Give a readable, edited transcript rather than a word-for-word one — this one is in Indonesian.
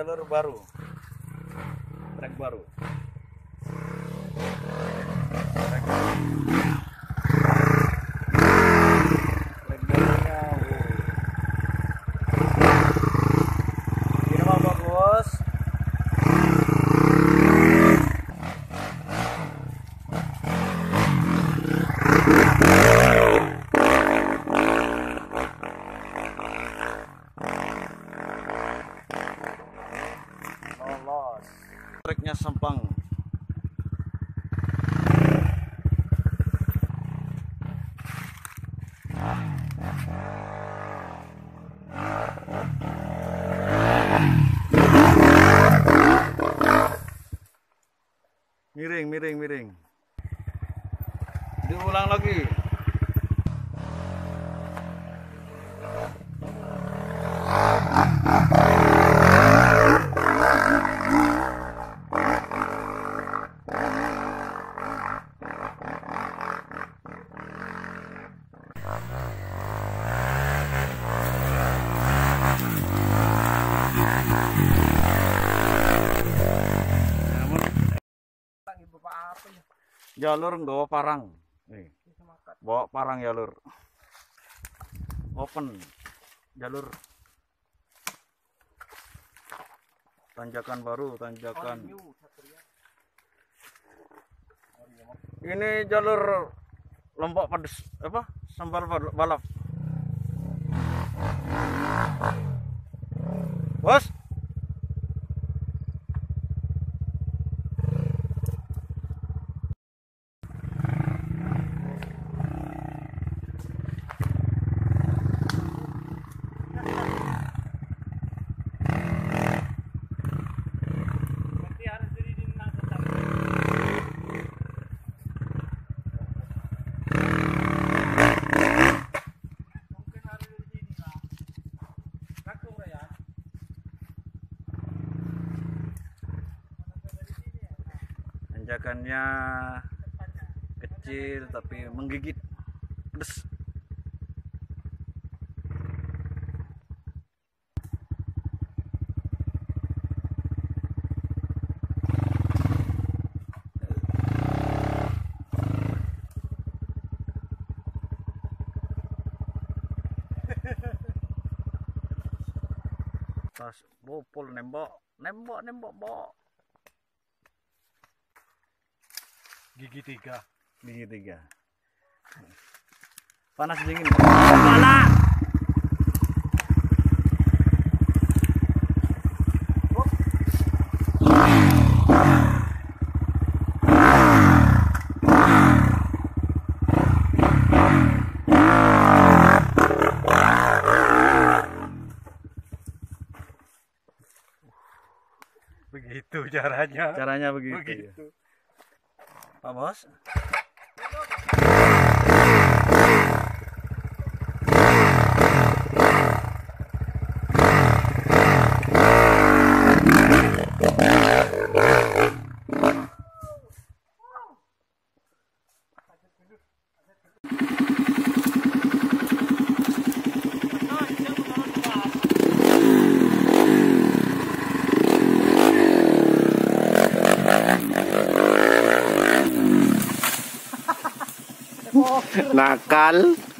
jalur baru, trek baru. Trek barunya, ini mah bagus. Lolos. Treknya sempang. Miring. Diulang lagi. Jalur nggawa parang. Nih. Bawa parang jalur. Open jalur. Tanjakan baru, tanjakan. Ini jalur Lombok pedes apa? Sambal balap. Bos. Tanjakannya kecil tapi menggigit, pedes. Tas bopol nembok, Bo. Gigi tiga. Panas dingin. Kepala. Begitu caranya. Caranya begitu. Pak Bos. Nakal.